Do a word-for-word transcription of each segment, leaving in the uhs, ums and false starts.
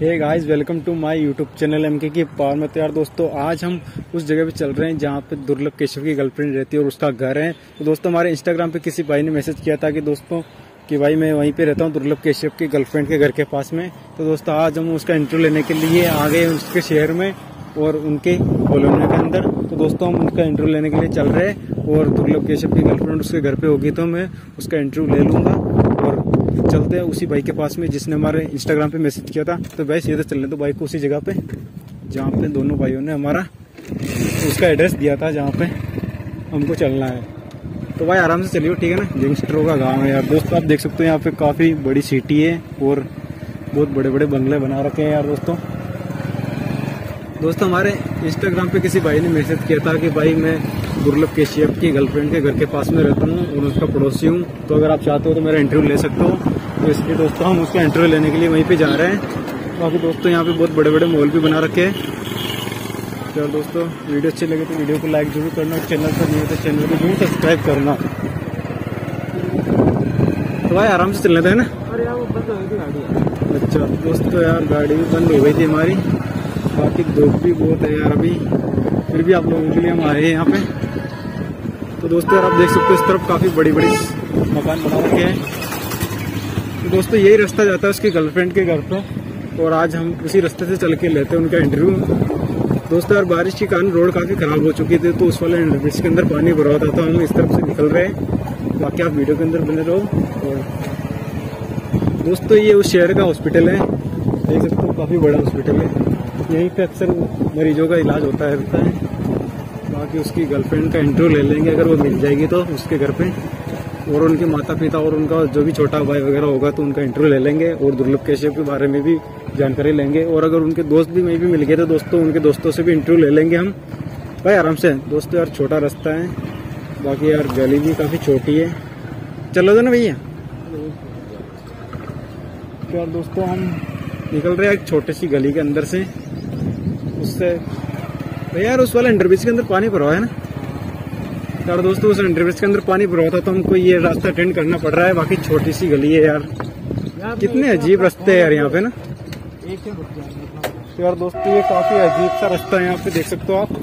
Hey guys, welcome to my YouTube channel MK की power में। तो यार दोस्तों, आज हम उस जगह पे चल रहे हैं जहाँ पे दुर्लभ केशव की गर्लफ्रेंड रहती है और उसका घर है। तो दोस्तों, हमारे इंस्टाग्राम पे किसी भाई ने मैसेज किया था कि दोस्तों कि भाई मैं वहीं पे रहता हूँ दुर्लभ केशव की गर्लफ्रेंड के घर के पास में। तो दोस्तों, आज हम उसका इंटरव्यू लेने के लिए आ गए उसके शहर में और उनके कॉलोनी के अंदर। तो दोस्तों, हम उसका इंटरव्यू लेने के लिए चल रहे हैं और दुर्लभ केशव की गर्लफ्रेंड उसके घर पे होगी तो मैं उसका इंटरव्यू ले लूंगा और चलते हैं उसी भाई के पास में जिसने हमारे इंस्टाग्राम पे मैसेज किया था। तो भाई सीधे चलने तो भाई को उसी जगह पे जहाँ पे दोनों भाइयों ने हमारा उसका एड्रेस दिया था जहाँ पे हमको चलना है। तो भाई आराम से चलिए, ठीक है ना। गैंगस्टरों का गांव है यार दोस्तों। आप देख सकते हो यहाँ पे काफी बड़ी सिटी है और बहुत बड़े बड़े बंगले बना रखे हैं यार दोस्तों। दोस्तों, हमारे इंस्टाग्राम पे किसी भाई ने मैसेज किया था कि भाई मैं दुर्लभ केशव की गर्लफ्रेंड के घर के पास में रहता हूँ और उसका पड़ोसी हूँ। तो अगर आप चाहते हो तो मेरा इंटरव्यू ले सकते हो। तो इसलिए दोस्तों हम उसका इंटरव्यू लेने के लिए वहीं पे जा रहे हैं। बाकी दोस्तों, यहाँ पे बहुत बड़े बड़े मॉल भी बना रखे हैं। तो दोस्तों, वीडियो अच्छी लगे तो वीडियो को लाइक जरूर करना, चैनल पर नहीं हो तो चैनल को जरूर सब्सक्राइब करना। तो भाई आराम से चलने थे ना। अरे यार वो बंद हो गई थी गाड़ी। अच्छा दोस्तों, यार गाड़ी भी बंद हो गई थी हमारी। बाकी धूप भी बहुत है यार अभी, फिर भी आप लोगों के लिए हम आए हैं यहाँ पे। तो दोस्तों यार आप देख सकते हो इस तरफ काफी बड़ी बड़ी मकान बना रखे हैं। तो दोस्तों, यही रास्ता जाता है उसकी गर्लफ्रेंड के घर पे और आज हम उसी रास्ते से चल के लेते हैं उनका इंटरव्यू। दोस्तों यार, बारिश के कारण रोड काफी खराब हो चुकी थी तो उस वाले ब्रिज के अंदर पानी भरा हुआ था, तो हम इस तरफ से निकल रहे हैं। बाकी आप वीडियो के अंदर बने रहो। और दोस्तों, ये उस शहर का हॉस्पिटल है, देख सकते हो काफी बड़ा हॉस्पिटल है। यहीं पे अक्सर मरीजों का इलाज होता रहता है। बाकी उसकी गर्लफ्रेंड का इंटरव्यू ले लेंगे अगर वो मिल जाएगी तो उसके घर पे, और उनके माता पिता और उनका जो भी छोटा भाई वगैरह होगा तो उनका इंटरव्यू ले लेंगे और दुर्लभ केशव के बारे में भी जानकारी लेंगे। और अगर उनके दोस्त भी मैं भी मिल गए तो दोस्तों उनके दोस्तों से भी इंटरव्यू ले लेंगे हम भाई आराम से। दोस्तों यार छोटा रास्ता है, बाकी यार गली भी काफी छोटी है। चलो ना भैया। तो यार दोस्तों, हम निकल रहे हैं एक छोटी सी गली के अंदर से। उससे भैया यार उस वाले अंडरब्रिज के अंदर पानी भरा हुआ है ना यार दोस्तों। उस अंडरब्रिज के अंदर पानी भरा हुआ था तो हमको ये रास्ता अटेंड करना पड़ रहा है। बाकी छोटी सी गली है यार, कितने अजीब रास्ते हैं यार यहाँ पे ना। तो यार दोस्तों, ये काफी अजीब सा रास्ता है यहाँ पे, देख सकते हो आप।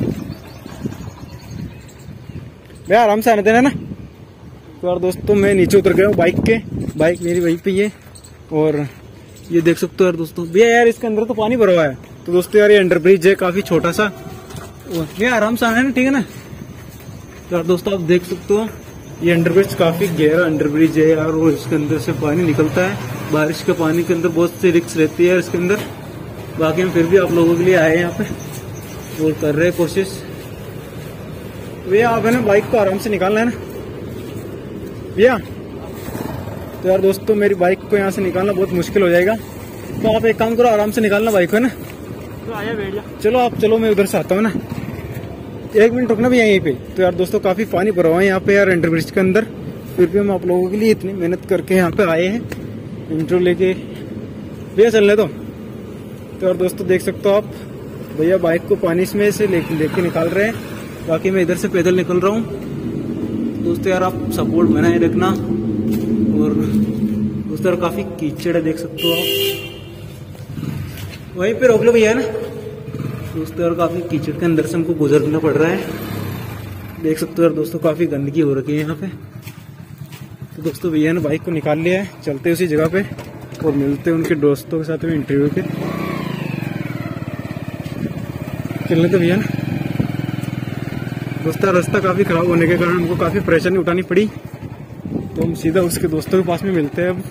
भैया आराम से आने देना ना। तो यार दोस्तों, मैं नीचे उतर गया हूँ बाइक के, बाइक मेरी वहीं पे है। और ये देख सकते हो यार दोस्तों, भैया यार इसके अंदर तो पानी भरा हुआ है। तो दोस्तों यार ये अंडरब्रिज है काफी छोटा सा, भैया आराम से आना है ना, ठीक है ना। तो यार दोस्तों, आप देख सकते हो ये अंडरब्रिज काफी गहरा अंडरब्रिज है यार और इसके अंदर से पानी निकलता है। बारिश के पानी के अंदर बहुत सी रिस्क रहती है इसके अंदर। बाकी हम फिर भी आप लोगों के लिए आए हैं यहाँ पे और कर रहे हैं कोशिश। भैया आप है ना बाइक को आराम से निकालना है ना भैया। तो यार दोस्तों, मेरी बाइक को यहाँ से निकालना बहुत मुश्किल हो जाएगा, तो आप एक काम करो, आराम से निकालना बाइक को, है ना। तो आया भैया, चलो आप चलो, मैं उधर से आता हूँ ना। एक मिनट रुकना भी यहीं पे। तो यार दोस्तों, काफी पानी भरा हुआ है यहाँ पे यार अंडरब्रिज के अंदर, फिर भी हम आप लोगों के लिए इतनी मेहनत करके यहाँ पे आए हैं इंट्रो लेके। भैया चलने दो। तो यार दोस्तों, देख सकते हो आप, भैया बाइक को पानी में से लेके लेके निकाल रहे हैं। बाकी मैं इधर से पैदल निकल रहा हूँ। दोस्तों यार आप सपोर्ट बनाए रखना। और उस तरह काफी कीचड़ है, देख सकते हो आप। वहीं पे रोक लो भैया ना। दोस्तों यार काफी कीचड़ के अंदर से हमको गुजरना पड़ रहा है, देख सकते हो यार दोस्तों, काफी गंदगी हो रखी है यहाँ पे। तो दोस्तों, भैया ने बाइक को निकाल लिया है, चलते उसी जगह पे और मिलते हैं उनके दोस्तों के साथ में इंटरव्यू के। चलने तो भैया ना। दोस्तों, रास्ता काफी खराब होने के कारण हमको काफी परेशानी उठानी पड़ी, तो हम सीधा उसके दोस्तों के पास में मिलते हैं अब।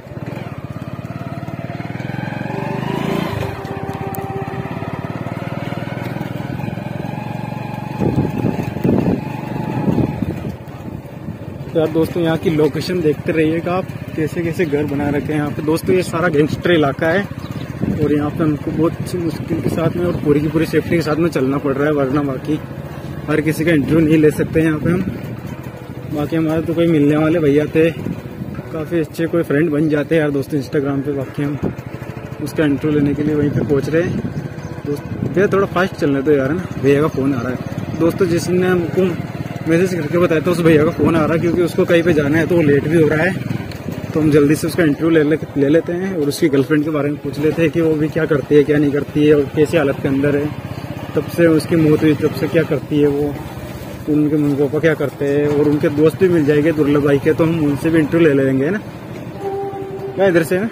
तो यार दोस्तों, यहाँ की लोकेशन देखते रहिएगा आप, कैसे कैसे घर बना रखे हैं यहाँ पे। दोस्तों, ये सारा गैंगस्टर इलाका है और यहाँ पे हमको बहुत सी मुश्किल के साथ में और पूरी की पूरी सेफ्टी के साथ में चलना पड़ रहा है, वरना बाकी हर किसी का इंटरव्यू नहीं ले सकते यहाँ पे हम। बाकी हमारे तो कोई मिलने वाले भैया थे, काफ़ी अच्छे कोई फ्रेंड बन जाते हैं यार दोस्तों इंस्टाग्राम पे। बाकी हम उसका इंटरव्यू लेने के लिए वहीं पे पहुँच रहे हैं। दोस्त भैया थोड़ा फास्ट चलने दो यार, है ना। भैया का फ़ोन आ रहा है दोस्तों, जिसने हमको मैसेज करके बताया था उस भैया का फ़ोन आ रहा है, क्योंकि उसको कहीं पे जाना है तो वो लेट भी हो रहा है। तो हम जल्दी से उसका इंटरव्यू ले, ले, ले लेते हैं और उसकी गर्लफ्रेंड के बारे में पूछ लेते हैं कि वो भी क्या करती है क्या नहीं करती है और कैसी हालत के अंदर है, तब से उसकी मौत हुई तब से क्या करती है वो, उनके मम्मी पापा क्या करते हैं, और उनके दोस्त भी मिल जाएंगे दुर्लभ भाई के, तो हम उनसे भी इंटरव्यू ले लेंगे ना। क्या इधर से ना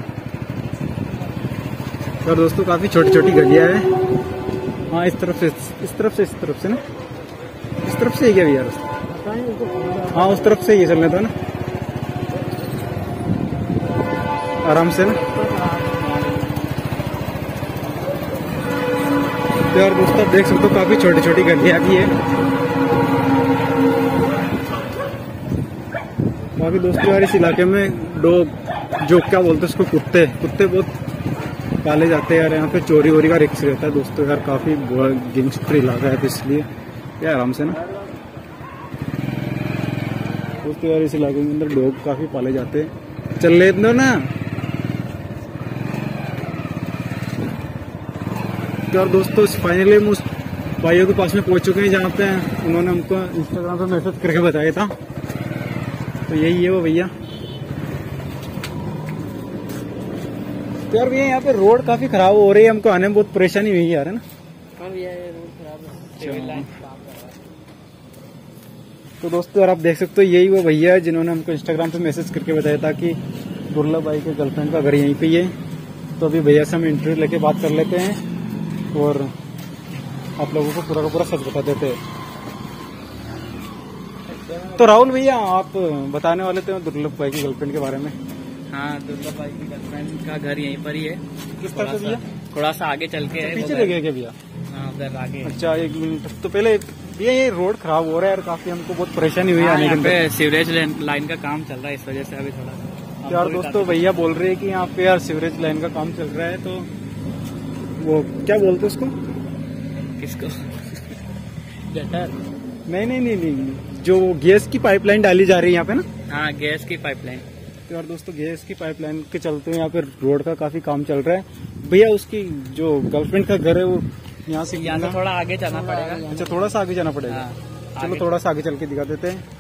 और दोस्तों काफी छोटी छोटी गलियां है। हाँ इस तरफ से इस तरफ से इस तरफ से ना इस तरफ से ही क्या भैया रास्ता? हाँ उस तरफ से ही चलने दो ना आराम से ना। तो यार दोस्तों आप देख सकते हो काफी छोटी छोटी गलियां भी है। बाकी दोस्तों यार इस इलाके में डॉग जो क्या बोलते हैं उसको कुत्ते कुत्ते बहुत पाले जाते हैं यार। यहाँ पे चोरी वोरी का रिस्क रहता है दोस्तों यार, काफी गैंगस्टर इलाका है तो इसलिए यार आराम से ना दोस्तों यार इस इलाके के अंदर डॉग काफी पाले जाते हैं। चल ले दो ना तो यार दोस्तों फाइनली हम उस भाइयों के पास में पहुंच चुके हैं जहाँ पे उन्होंने हमको इंस्टाग्राम पे मैसेज करके बताया था। तो यही है वो भैया। तो यार भैया यहाँ पे रोड काफी खराब हो रही है, हमको आने में बहुत परेशानी हुई यार है ना। हाँ भैया ये रोड खराब है, सिविल लाइन काम कर रहा है। तो दोस्तों यार आप देख सकते हो यही वो भैया है जिन्होंने हमको इंस्टाग्राम पे मैसेज करके बताया था कि दुर्लभ भाई के गर्लफ्रेंड का घर यहीं पे ही है। तो अभी भैया से हम इंटरव्यू लेके बात कर लेते हैं और आप लोगों को पूरा का पूरा सच बता देते हैं। तो राहुल भैया आप बताने वाले थे दुर्लभ भाई की गर्लफ्रेंड के बारे में। हाँ दुर्लभ भाई की गर्लफ्रेंड का घर यहीं पर ही है। किस तरह से भैया? थोड़ा सा आगे चल के है। पीछे लगे गया क्या भैया? हाँ उधर आगे। अच्छा एक मिनट तो पहले भैया ये रोड खराब हो रहा है यार, काफी हमको बहुत परेशानी हुई आने यहाँ पे सीवरेज लाइन का काम चल रहा है, इस वजह से अभी थोड़ा यार दोस्तों भैया बोल रहे हैं कि यहाँ पे यार सीवरेज लाइन का काम चल रहा है। तो वो क्या बोलते उसको? किसको? गटर? नहीं नहीं नहीं नहीं जो गैस की पाइपलाइन डाली जा रही है यहाँ पे ना। हाँ गैस की पाइपलाइन। तो यार दोस्तों गैस की पाइपलाइन के चलते यहाँ पे रोड का काफी काम चल रहा है। भैया उसकी जो गर्लफ्रेंड का घर है वो यहाँ से यहाँ से थोड़ा आगे जाना पड़ेगा। अच्छा थोड़ा सा आगे जाना पड़ेगा। हाँ, चलो थोड़ा सा आगे चल के दिखा देते हैं।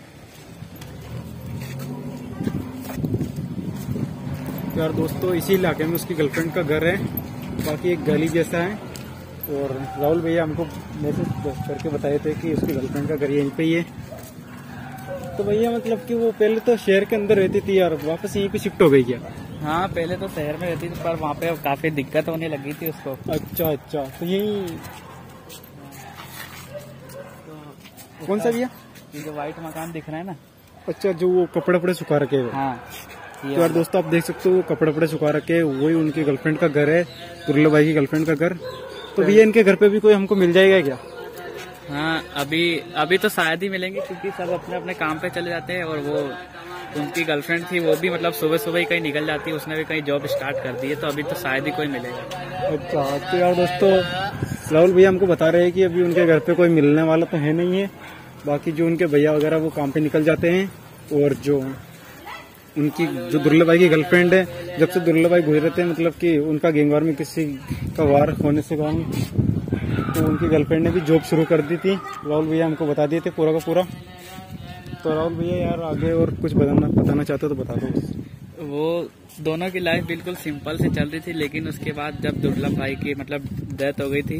तो यार दोस्तों इसी इलाके में उसकी गर्लफ्रेंड का घर है, बाकी एक गली जैसा है। और राहुल भैया हमको मैसेज करके बताए थे कि उसकी गर्लफ्रेंड का घर यहीं पे ही है। तो भैया मतलब कि वो पहले तो शहर के अंदर रहती थी यार, वापस यहीं पे शिफ्ट हो गई क्या? हाँ पहले तो शहर में रहती थी पर वहाँ पे काफी दिक्कत होने लगी थी उसको। अच्छा अच्छा तो यही तो कौन सा भैया? ये जो व्हाइट मकान दिख रहा है ना। अच्छा जो वो कपड़े वपड़े सुखा रखे हैं। हाँ तो यार दोस्तों आप देख सकते हो वो कपड़े वपड़े सुखा रखे हैं, वही उनकी गर्लफ्रेंड का घर है, दुर्लभ भाई की गर्लफ्रेंड का घर। तो भैया इनके घर पे भी कोई हमको मिल जाएगा क्या? हाँ अभी अभी तो शायद ही मिलेंगे क्योंकि सब अपने अपने काम पे चले जाते हैं। और वो उनकी गर्लफ्रेंड थी वो भी मतलब सुबह सुबह ही कहीं निकल जाती है, उसने भी कहीं जॉब स्टार्ट कर दी है। तो अभी तो शायद ही कोई मिलेगा। अच्छा तो यार दोस्तों राहुल भैया हमको बता रहे हैं कि अभी उनके घर पे कोई मिलने वाला तो है नहीं है। बाकी जो उनके भैया वगैरह वो काम पे निकल जाते हैं। और जो उनकी जो दुर्लभ भाई की गर्लफ्रेंड है, जब से दुर्लभ भाई गुजरे थे मतलब कि उनका गैंगवार में किसी का वार होने से कारण तो उनकी गर्लफ्रेंड ने भी जॉब शुरू कर दी थी। राहुल भैया हमको बता दिए थे पूरा का पूरा। तो राहुल भैया यार आगे और कुछ बताना बताना चाहते हो तो बता दो। वो दोनों की लाइफ बिल्कुल सिंपल से चल रही थी, लेकिन उसके बाद जब दुर्लभ भाई की मतलब डेथ हो गई थी,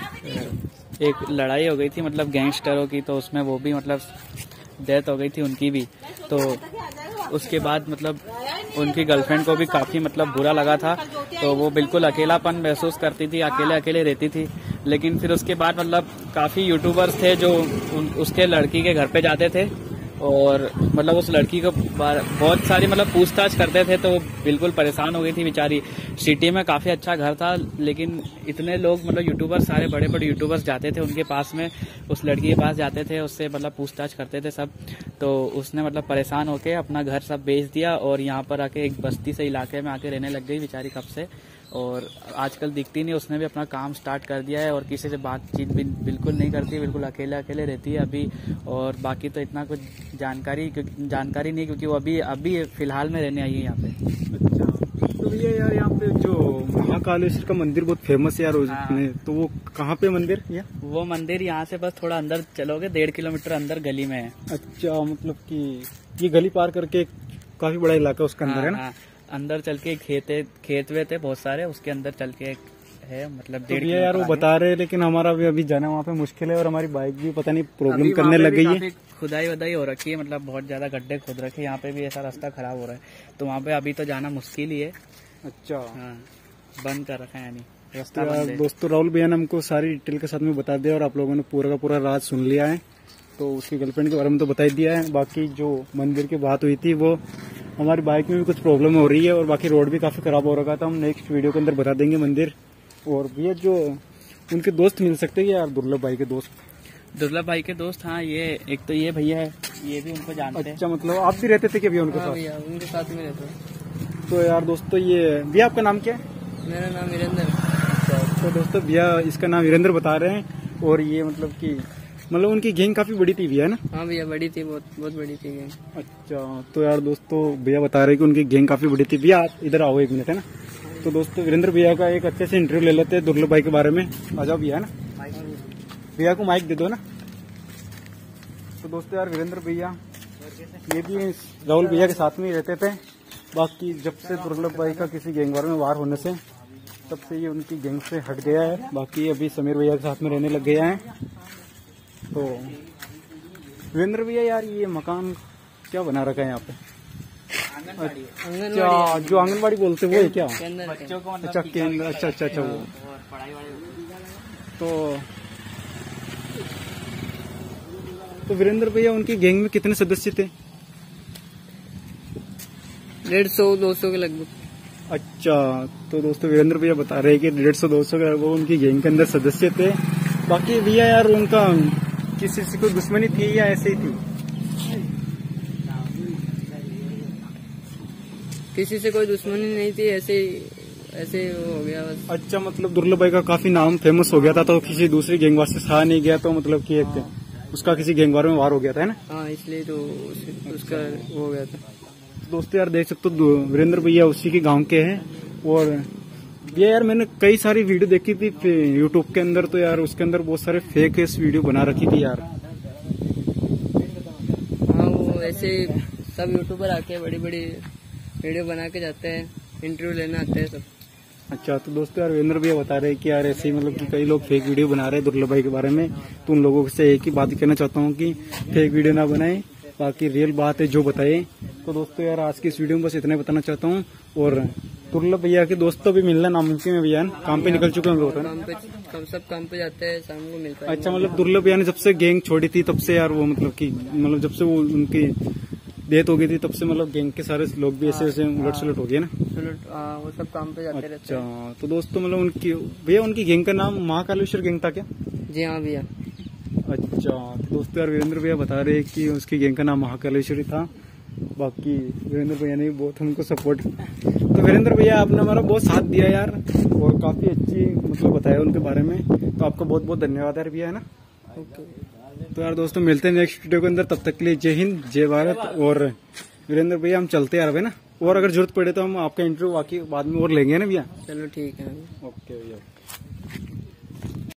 एक लड़ाई हो गई थी मतलब गैंगस्टरों की, तो उसमें वो भी मतलब डेथ हो गई थी उनकी भी। तो उसके बाद मतलब उनकी गर्लफ्रेंड को भी काफी मतलब बुरा लगा था, तो वो बिल्कुल अकेलापन महसूस करती थी, अकेले अकेले रहती थी। लेकिन फिर उसके बाद मतलब काफी यूट्यूबर्स थे जो उन, उसके लड़की के घर पे जाते थे और मतलब उस लड़की को बहुत सारी मतलब पूछताछ करते थे। तो वो बिल्कुल परेशान हो गई थी बेचारी। सिटी में काफी अच्छा घर था, लेकिन इतने लोग मतलब यूट्यूबर्स सारे बड़े बड़े यूट्यूबर्स जाते थे उनके पास में, उस लड़की के पास जाते थे, उससे मतलब पूछताछ करते थे सब। तो उसने मतलब परेशान होके अपना घर सब बेच दिया और यहाँ पर आके एक बस्ती से इलाके में आके रहने लग गई बेचारी कब से। और आजकल दिखती नहीं, उसने भी अपना काम स्टार्ट कर दिया है और किसी से बातचीत भी बिल्कुल नहीं करती, बिल्कुल अकेले अकेले रहती है अभी। और बाकी तो इतना कुछ जानकारी जानकारी नहीं, क्योंकि वो अभी अभी फिलहाल में रहने आई है यहाँ पे। अच्छा तो भैया यार यहाँ पे जो महाकालेश्वर का मंदिर बहुत फेमस है यार उसमें, तो वो कहाँ पे मंदिर भैया? वो मंदिर यहाँ से बस थोड़ा अंदर चलोगे, डेढ़ किलोमीटर अंदर गली में है। अच्छा मतलब कि ये गली पार करके काफी बड़ा इलाका उसके अंदर हाँ, है ना। हाँ, अंदर चल के खेत है, खेत वे थे बहुत सारे, उसके अंदर चल के है मतलब तो डेढ़ भैया यार वो किलोमीटर बता रहे हैं, लेकिन हमारा भी अभी जाना वहाँ पे मुश्किल है और हमारी बाइक भी पता नहीं आगे। प्रॉब्लम अभी करने वहाँ पे लग भी गई है। काफी खुदाई वदाई हो रखी है, मतलब बहुत ज्यादा गड्ढे खोद रखे, यहाँ पे भी ऐसा रास्ता खराब हो रहा है, तो वहाँ पे अभी तो जाना मुश्किल ही है। अच्छा हाँ, बंद कर रखा है यानी तो रास्ता यार बंद है। दोस्तों राहुल भैया ने हमको सारी डिटेल के साथ में बता दिया और आप लोगों ने पूरा का पूरा राज सुन लिया है। तो उसकी गर्लफ्रेंड के बारे में तो बता ही दिया है। बाकी जो मंदिर की बात हुई थी वो हमारी बाइक में भी कुछ प्रॉब्लम हो रही है और बाकी रोड भी काफी खराब हो रखा था। हम नेक्स्ट वीडियो के अंदर बता देंगे मंदिर। और भैया जो उनके दोस्त मिल सकते हैं यार, दुर्लभ भाई के दोस्त। दुर्लभ भाई के दोस्त, हाँ ये एक तो ये भैया है, ये भी उनको जानते हैं। अच्छा, मतलब आप भी रहते थे क्या भैया उनके हाँ साथ? भैया उनके साथ में रहता हूँ। तो यार दोस्तों ये भैया आपका नाम क्या है? मेरा नाम वीरेंद्र। तो दोस्तों भैया इसका नाम वीरेंद्र बता रहे हैं और ये मतलब कि मतलब उनकी गैंग काफी बड़ी थी भैया, है ना? हाँ भैया बड़ी थी, बहुत बहुत बड़ी थी गैंग। अच्छा, तो यार दोस्तों भैया बता रहे हैं कि उनकी गैंग काफी बड़ी थी। भैया आप इधर आओ एक मिनट, है ना? तो दोस्तों वीरेंद्र भैया का एक अच्छे से इंटरव्यू ले लेते हैं दुर्लभ भाई के बारे में। आ जाओ भैया, है ना? भैया को माइक दे दो ना। तो दोस्तों यार वीरेंद्र भैया ये भी राहुल भैया के साथ में ही रहते थे। बाकी जब से दुर्लभ भाई का किसी गैंगवार में वार होने से तब से ये उनकी गैंग से हट गया है। बाकी अभी समीर भैया के साथ में रहने लग गया है। तो वीरेंद्र भैया यार ये मकान क्या बना रखा है यहाँ पे? अच्छा, जो आंगनबाड़ी बोलते हैं वो है क्या? केंद्र है। बच्चों को मतलब अच्छा केंद्र, अच्छा अच्छा अच्छा वो। पढ़ाई वाली। तो तो वीरेंद्र भैया उनकी गैंग में कितने सदस्य थे? डेढ़ सौ दो सौ के लगभग। अच्छा, तो दोस्तों वीरेंद्र भैया बता रहे हैं कि डेढ़ सौ दो सौ का वो उनकी गैंग के अंदर सदस्य थे। बाकी भैया यार उनका किसी से कोई दुश्मनी थी या ऐसे ही थी? किसी से कोई दुश्मनी नहीं थी, ऐसे ऐसे वो हो गया बस। अच्छा, मतलब दुर्लभ भाई का काफी नाम फेमस हो गया था तो किसी दूसरी गैंगवार से सहा नहीं गया, तो मतलब कि एक उसका किसी गैंगवार में वार हो गया था, है ना? हाँ इसलिए तो उस, उसका वो हो गया था। दोस्तों यार देख सकते हो वीरेंद्र भैया उसी के गांव के हैं। और भैया यार मैंने कई सारी वीडियो देखी थी यूट्यूब के अंदर, तो यार उसके अंदर बहुत सारे फेक वीडियो बना रखी थी यार। हाँ वो ऐसे सब यूट्यूबर आके बड़ी बड़ी वीडियो बना के जाते हैं, इंटरव्यू लेने आते हैं सब। अच्छा, तो दोस्तों यार वीरेंद्र भैया बता रहे हैं कि यार ऐसे ही मतलब कि कई लोग फेक वीडियो बना रहे हैं दुर्लभ भाई के बारे में। तो उन लोगों से एक ही बात कहना चाहता हूँ कि फेक वीडियो ना बनाएं, बाकी रियल बात है जो बताए। तो दोस्तों यार आज की इस वीडियो में बस इतना बताना चाहता हूँ। और दुर्लभ भैया के दोस्तों भी मिलना नामुमकिन है भैया, काम पे निकल चुके हैं लोग, है ना? काम पे कम सब काम पे जाते हैं, शाम को मिलता है। अच्छा, मतलब दुर्लभ भैया ने जब से गैंग छोड़ी थी तब से यार वो मतलब कि मतलब जब से वो उनकी डेथ हो गई थी तब से मतलब गैंग के सारे लोग भी ऐसे ऐसे उलट सुलट हो गए ना। चलो हाँ, वो सब काम पे जाते रहते हैं। अच्छा, तो दोस्तों मतलब उनकी भैया उनकी गैंग का नाम महाकालेश्वर गैंग था क्या? जी हाँ भैया। अच्छा, तो दोस्तों यार वीरेंद्र भैया बता रहे हैं कि उसकी गैंग का नाम महाकालेश्वरी था। बाकी वीरेंद्र भैया ने भी बहुत हमको सपोर्ट। तो वीरेंद्र भैया आपने हमारा बहुत साथ दिया यार और काफी अच्छी मतलब बताया उनके बारे में, तो आपका बहुत बहुत धन्यवाद यार भैया, है ना? ओके। तो यार दोस्तों मिलते हैं नेक्स्ट वीडियो के अंदर, तब तक के लिए जय हिंद जय भारत। और वीरेंद्र भैया हम चलते यार भाई ना, और अगर जरूरत पड़े तो हम आपका इंटरव्यू बाकी बाद में और लेंगे ना भैया। चलो ठीक है। ओके भैया।